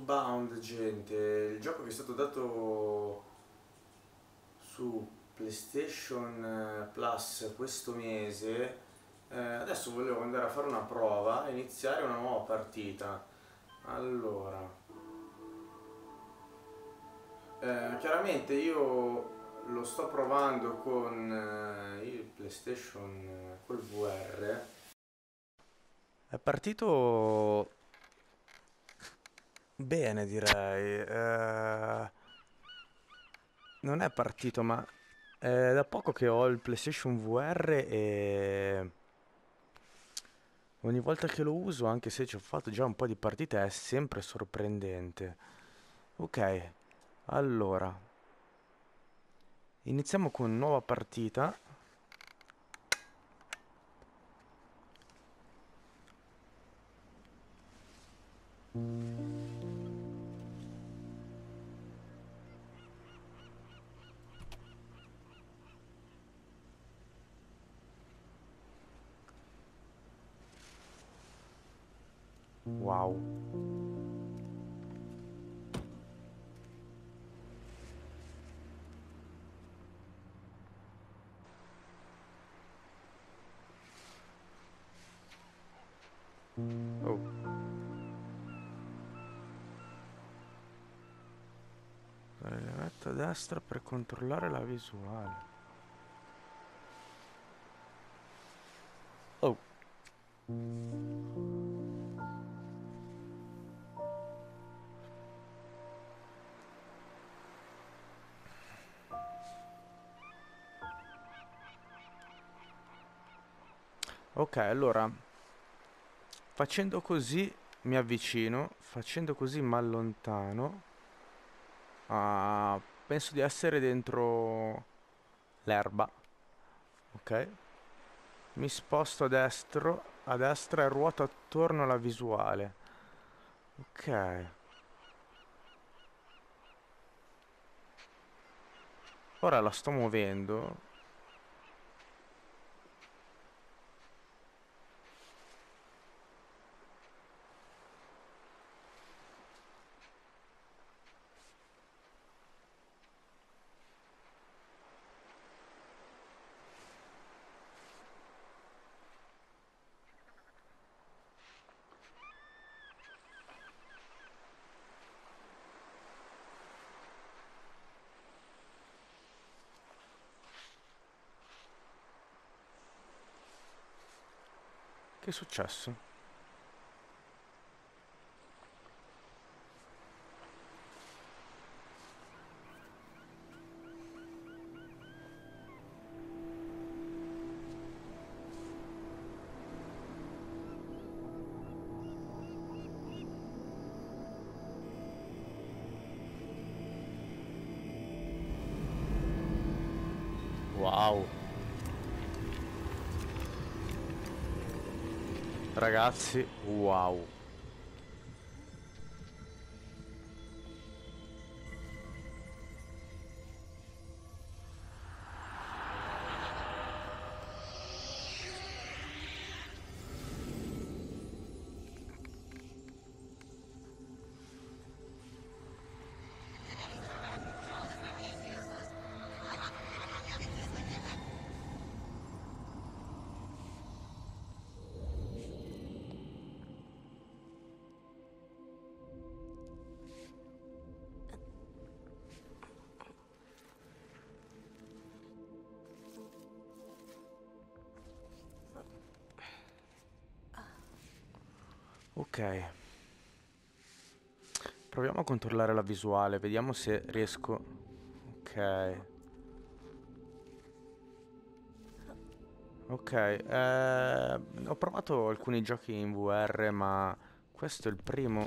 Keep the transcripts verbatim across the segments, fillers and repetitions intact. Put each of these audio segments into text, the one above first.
Bound, gente, il gioco che è stato dato su PlayStation eh, Plus questo mese. Eh, adesso volevo andare a fare una prova e iniziare una nuova partita. Allora, eh, chiaramente io lo sto provando con eh, il PlayStation eh, col V R. È partito bene, direi. Eh, non è partito, ma è da poco che ho il PlayStation V R e ogni volta che lo uso, anche se ci ho fatto già un po' di partite, è sempre sorprendente. Ok, allora, iniziamo con nuova partita. Wow. Oh. Levetto a destra per controllare la visuale. Oh. Ok, allora, facendo così mi avvicino, facendo così mi allontano. Ah, penso di essere dentro l'erba. Ok. Mi sposto a destra, a destra e ruoto attorno alla visuale. Ok. Ora la sto muovendo. Che è successo? Wow. Ragazzi, wow. Ok. Proviamo a controllare la visuale, vediamo se riesco. Ok. Ok, eh, ho provato alcuni giochi in V R, ma questo è il primo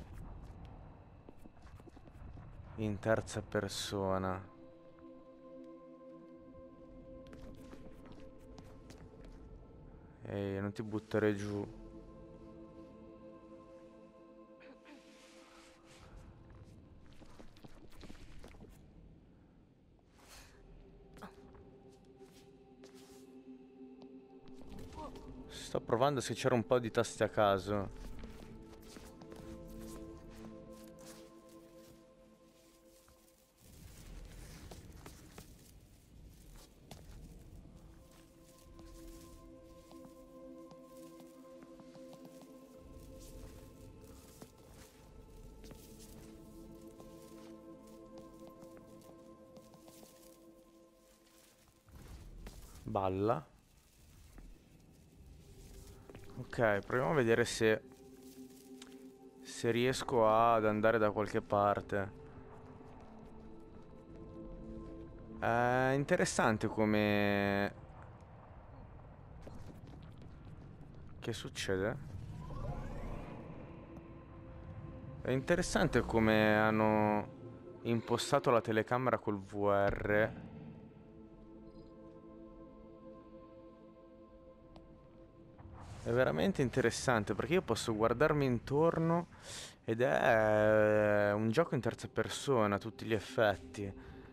in terza persona. Ehi, non ti buttare giù. Sto provando se c'era un po' di tasti a caso. balla. Ok, proviamo a vedere se se riesco ad andare da qualche parte. È interessante come... Che succede? È interessante come hanno impostato la telecamera col V R. È veramente interessante perché io posso guardarmi intorno ed è un gioco in terza persona a tutti gli effetti.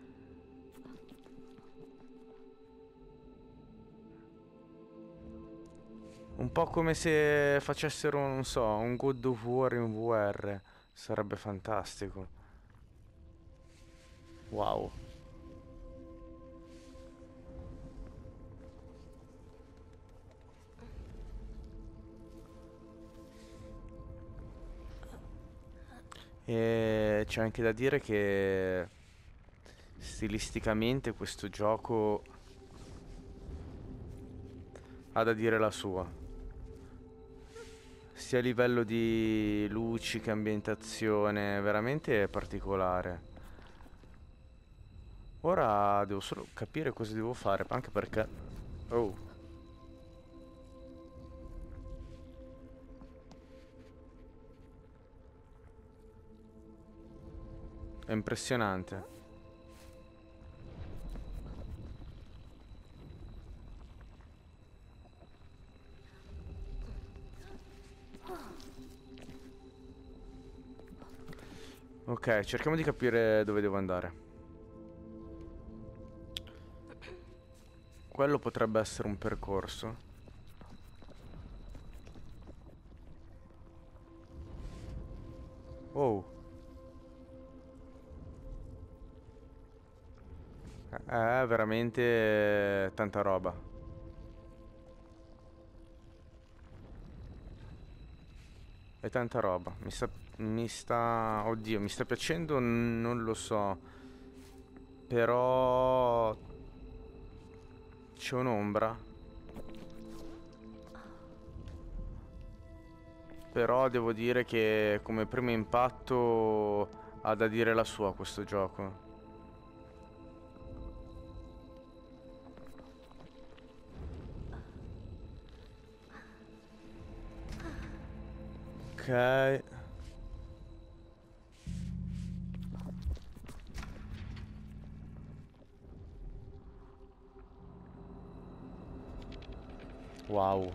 Un po' come se facessero, non so, un God of War in V R. Sarebbe fantastico. Wow. E c'è anche da dire che stilisticamente questo gioco ha da dire la sua. Sia a livello di luci che ambientazione, veramente particolare. Ora devo solo capire cosa devo fare, anche perché... Oh, è impressionante. Ok, cerchiamo di capire dove devo andare. Quello potrebbe essere un percorso. Oh, è veramente tanta roba. È tanta roba. Mi sta... Mi sta... Oddio, mi sta piacendo? Non lo so. Però... C'è un'ombra. Però devo dire che come primo impatto ha da dire la sua questo gioco. Ok. Wow.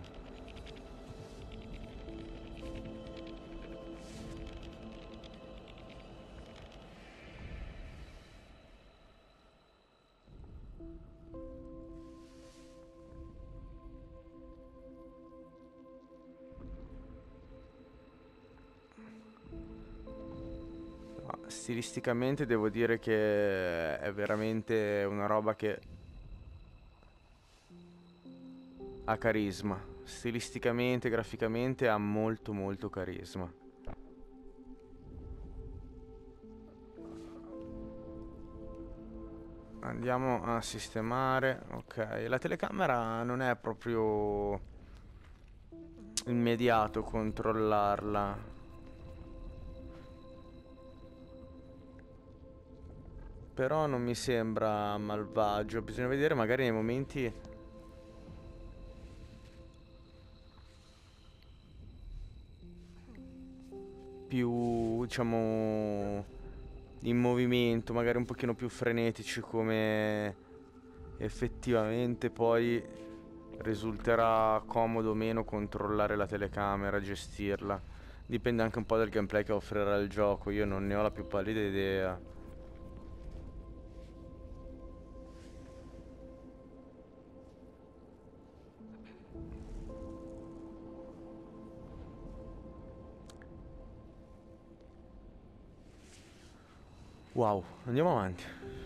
No, stilisticamente devo dire che è veramente una roba che ha carisma. Stilisticamente, graficamente ha molto molto carisma. Andiamo a sistemare. Ok, la telecamera non è proprio immediato controllarla. Però non mi sembra malvagio. Bisogna vedere magari nei momenti più, diciamo, in movimento, magari un pochino più frenetici, come effettivamente poi risulterà comodo o meno controllare la telecamera, gestirla. Dipende anche un po' dal gameplay che offrirà il gioco, io non ne ho la più pallida idea. Wow, andiamo avanti.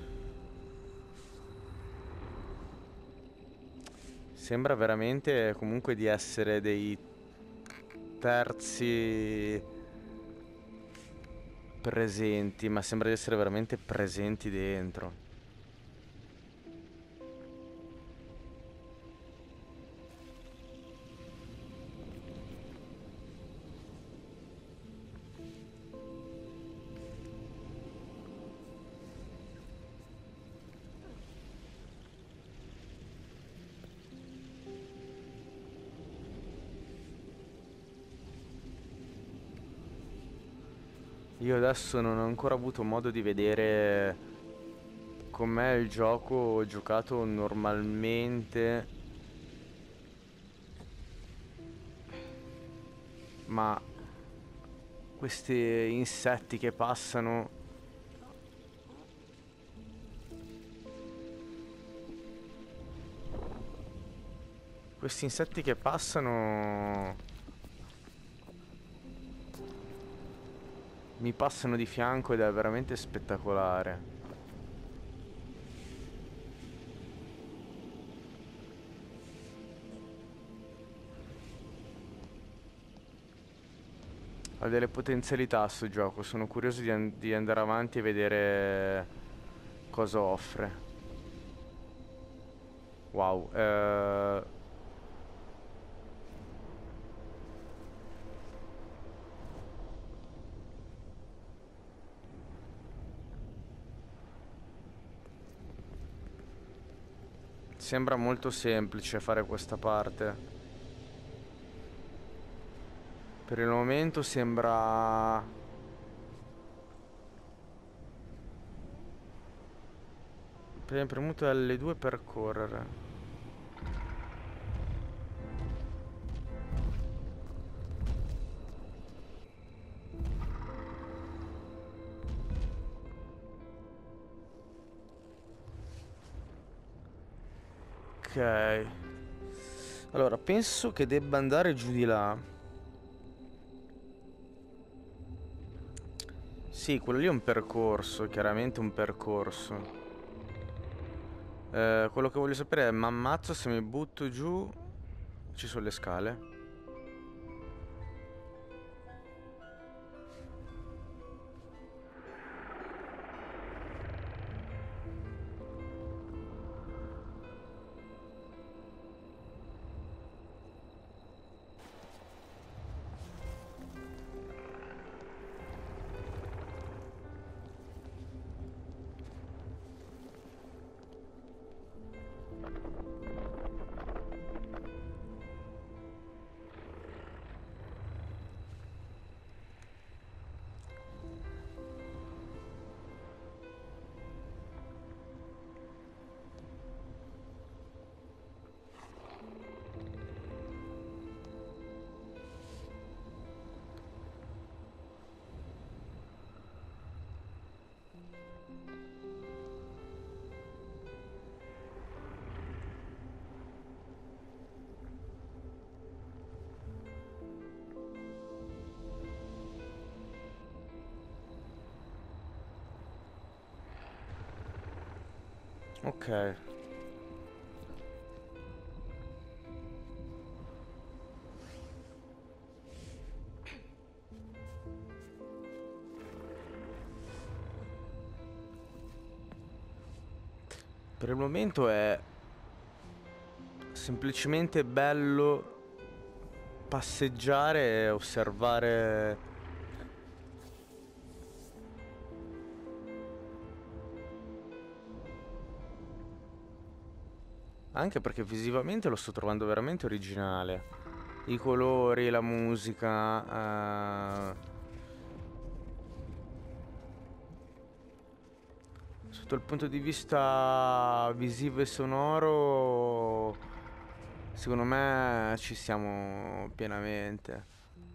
Sembra veramente comunque di essere dei terzi presenti, ma sembra di essere veramente presenti dentro. Io adesso non ho ancora avuto modo di vedere com'è il gioco, ho giocato normalmente, ma questi insetti che passano, questi insetti che passano mi passano di fianco ed è veramente spettacolare. Ha delle potenzialità sto gioco, sono curioso di, an- di andare avanti e vedere cosa offre. Wow, eh... sembra molto semplice fare questa parte. Per il momento sembra... Prima premuto L due per correre. Ok. Allora, penso che debba andare giù di là. Sì, quello lì è un percorso, chiaramente un percorso. Eh, quello che voglio sapere è, ma ammazzo se mi butto giù... Ci sono le scale? Ok. Per il momento è semplicemente bello passeggiare e osservare. Anche perché visivamente lo sto trovando veramente originale. I colori, la musica. eh, Sotto il punto di vista visivo e sonoro, secondo me ci siamo pienamente.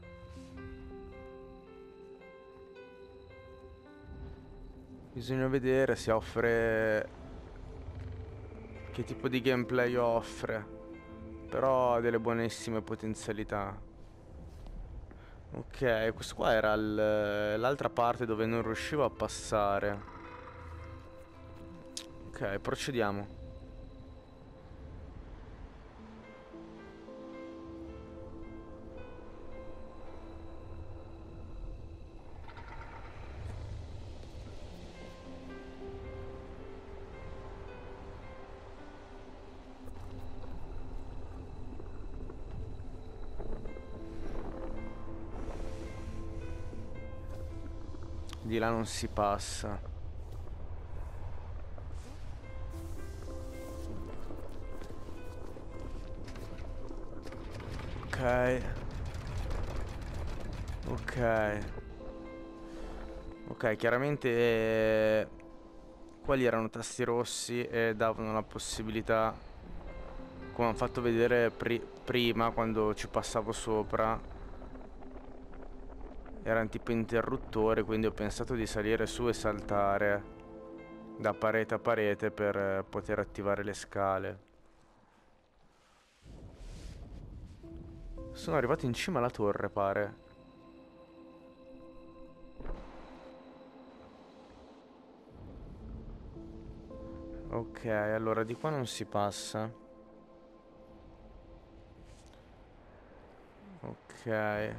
Bisogna vedere se offre... che tipo di gameplay offre. Però ha delle buonissime potenzialità. Ok, questo qua era il- l'altra parte dove non riuscivo a passare. Ok, procediamo. Di là non si passa. Ok. Ok. Ok, chiaramente eh, quelli erano tasti rossi e davano la possibilità, come hanno fatto vedere pri- prima quando ci passavo sopra, erano tipo interruttori, quindi ho pensato di salire su e saltare da parete a parete per eh, poter attivare le scale. Sono arrivato in cima alla torre, pare. Ok, allora di qua non si passa. Ok.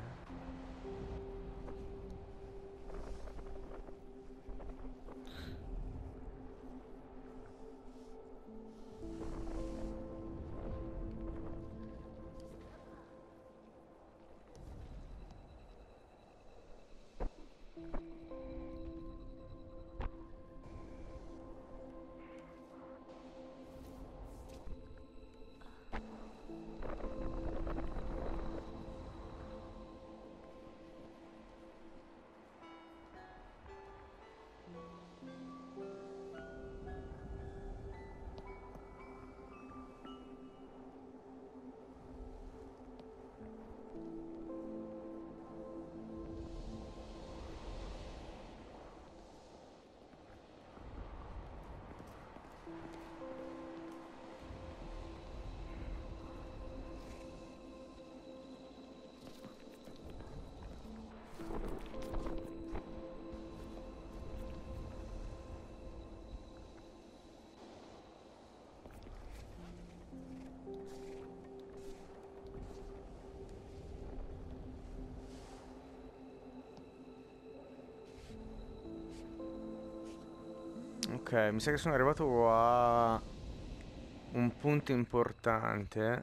Ok, mi sa che sono arrivato a un punto importante.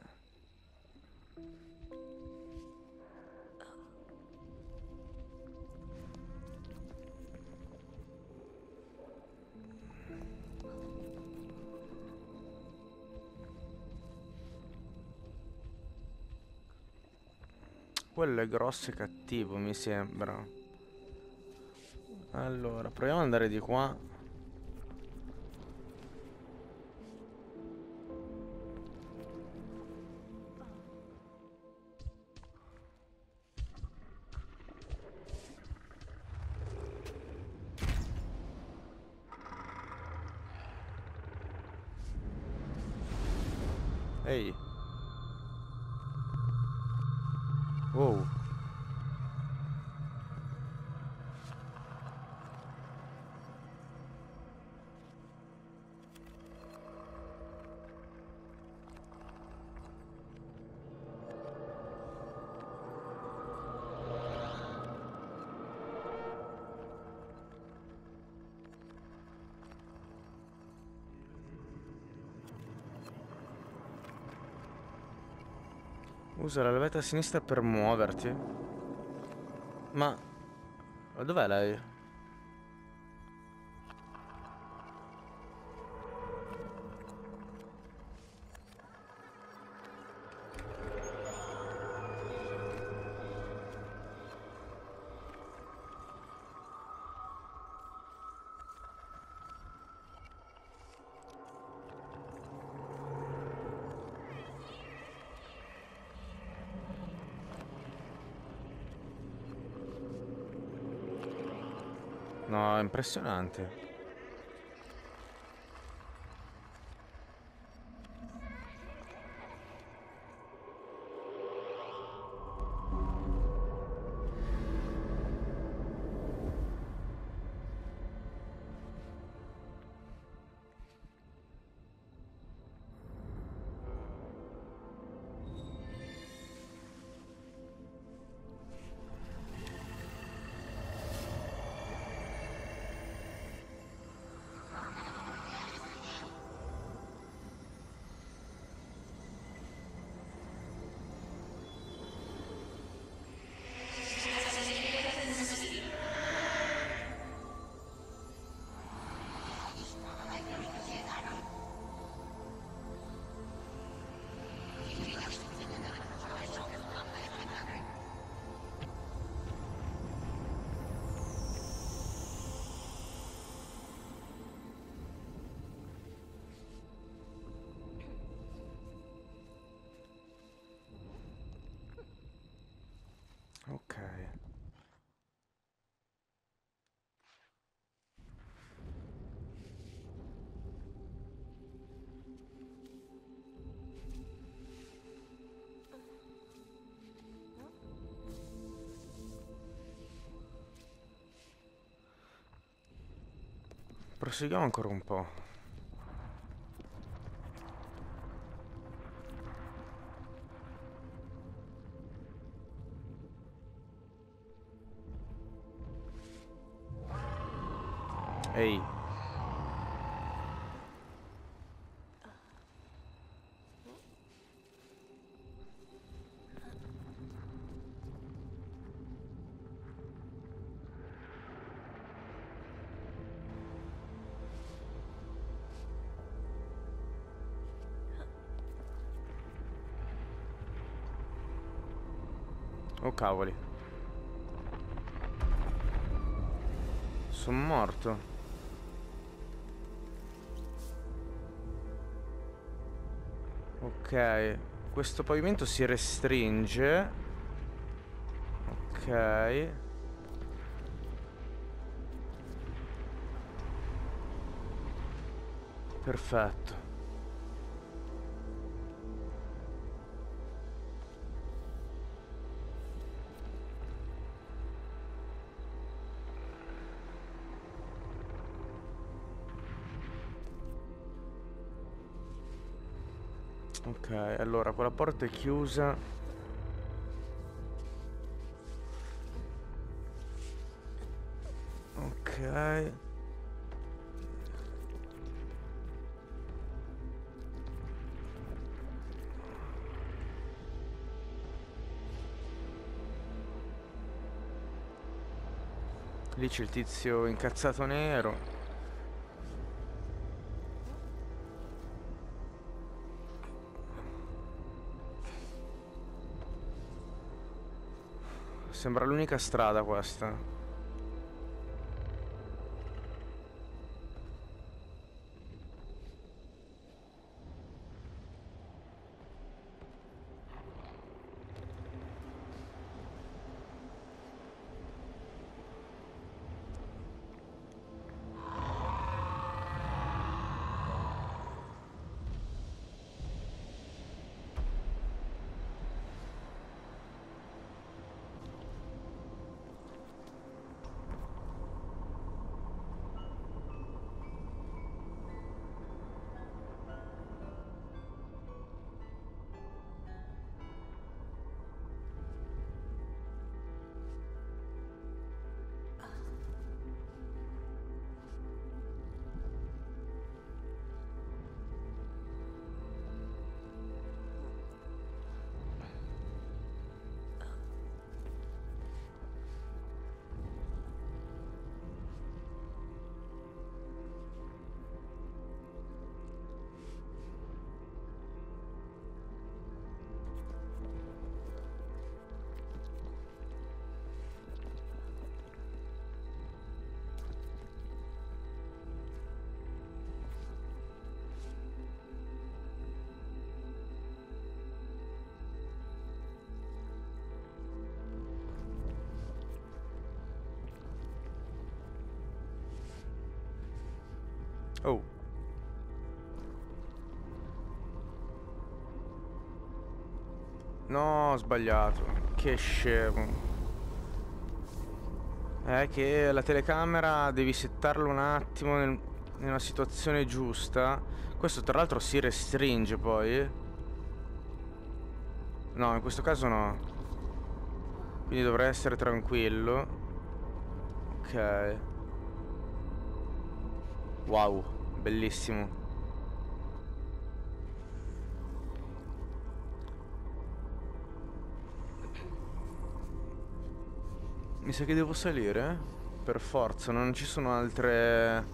Quello è grosso e cattivo, mi sembra. Allora, proviamo ad andare di qua. Ehi. Wow. Usa la levetta a sinistra per muoverti. Ma... ma dov'è lei? No, è impressionante. Proseguiamo ancora un po'. Ehi. Oh cavoli. Sono morto. Ok. Questo pavimento si restringe. Ok. Perfetto. Ok, allora quella porta è chiusa. Ok. Lì c'è il tizio incazzato nero. Sembra l'unica strada questa. Oh. No, ho sbagliato. Che scemo. È che la telecamera devi settarla un attimo nel, nella situazione giusta. Questo tra l'altro si restringe poi. No, in questo caso no. Quindi dovrei essere tranquillo. Ok. Wow, bellissimo. Mi sa che devo salire? Per forza, non ci sono altre...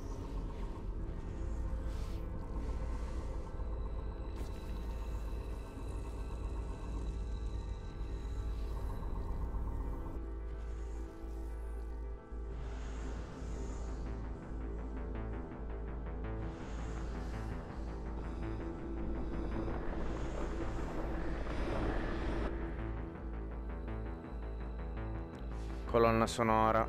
colonna sonora.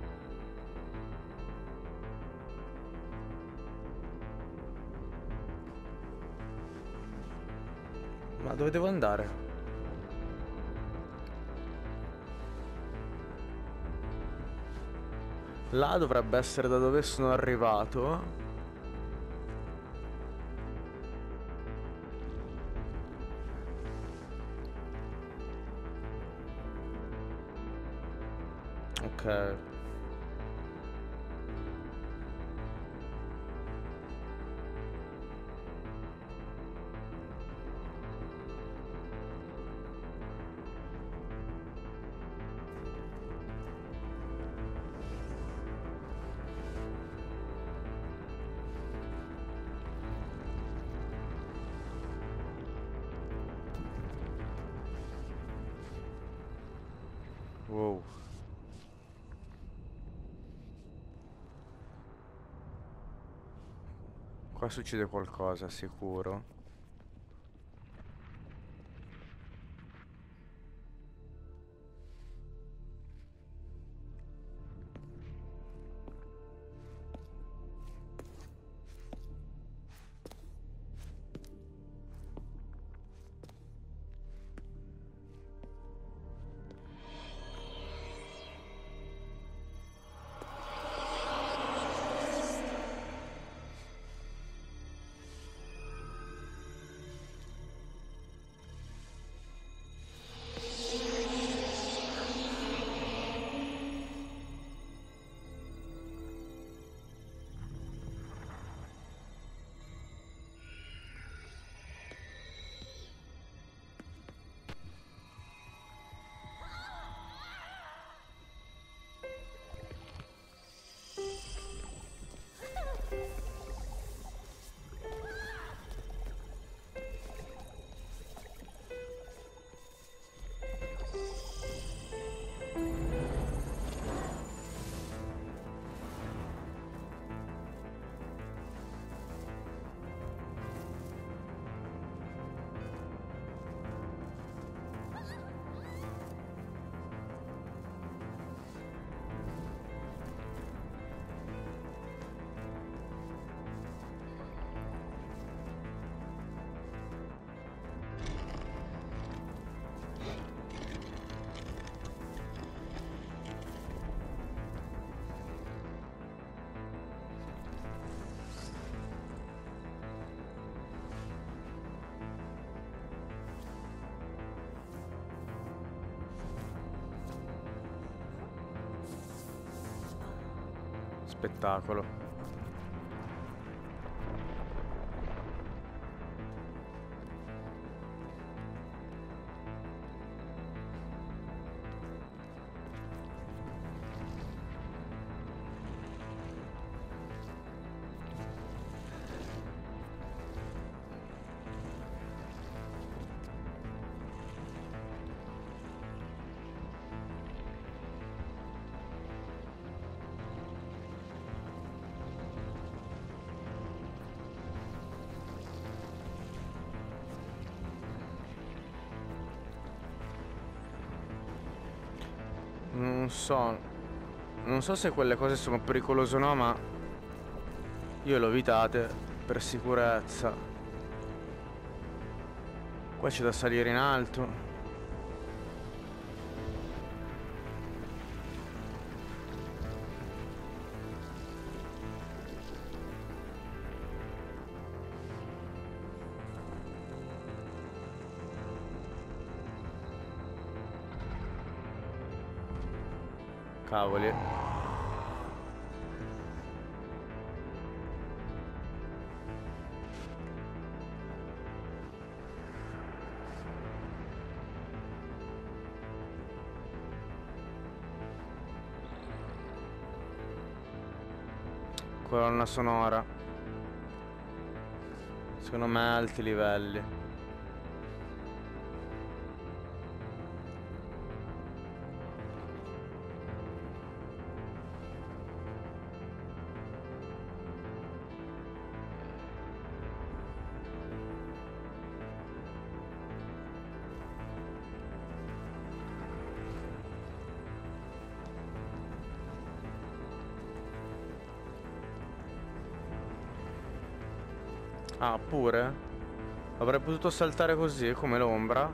Ma dove devo andare? Là dovrebbe essere da dove sono arrivato. Ok. Wow. Qua succede qualcosa, sicuro. Spettacolo. Non so. Non so se quelle cose sono pericolose o no, ma io le ho evitate per sicurezza. Qua c'è da salire in alto. Cavoli. Colonna sonora. Secondo me alti livelli. Ah, pure? Avrei potuto saltare così, come l'ombra.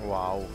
Wow.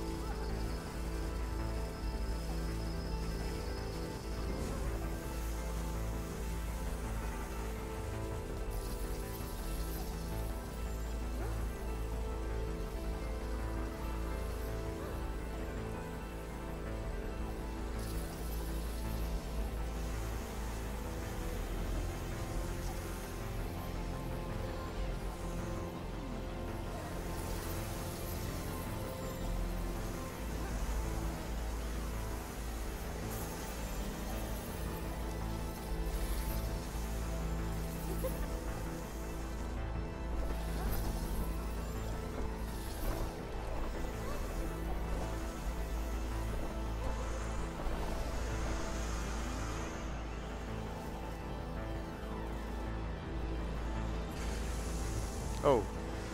Oh.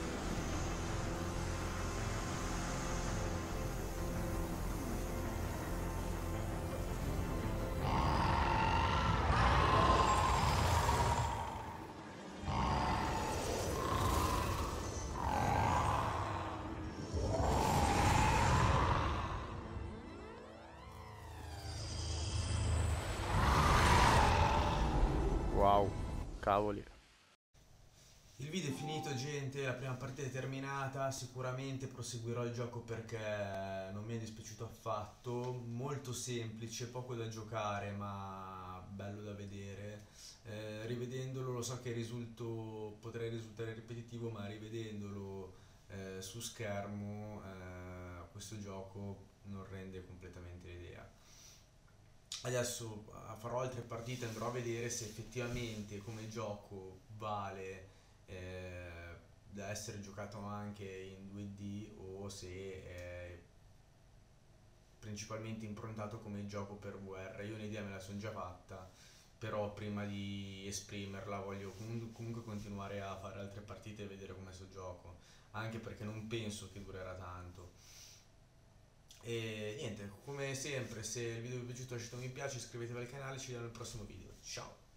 Wow. Cavoli. Il video è finito, gente, la prima partita è terminata, sicuramente proseguirò il gioco perché non mi è dispiaciuto affatto, molto semplice, poco da giocare ma bello da vedere. Eh, rivedendolo lo so che risulto, potrei risultare ripetitivo, ma rivedendolo eh, su schermo eh, questo gioco non rende completamente l'idea. Adesso eh, farò altre partite, andrò a vedere se effettivamente come gioco vale eh, da essere giocato anche in due D o se è principalmente improntato come gioco per guerra. Io un'idea me la sono già fatta, però prima di esprimerla voglio comunque comunque continuare a fare altre partite e vedere com'è sto gioco, anche perché non penso che durerà tanto. E niente, come sempre, se il video vi è piaciuto lasciate un mi piace, iscrivetevi al canale, ci vediamo nel prossimo video. Ciao!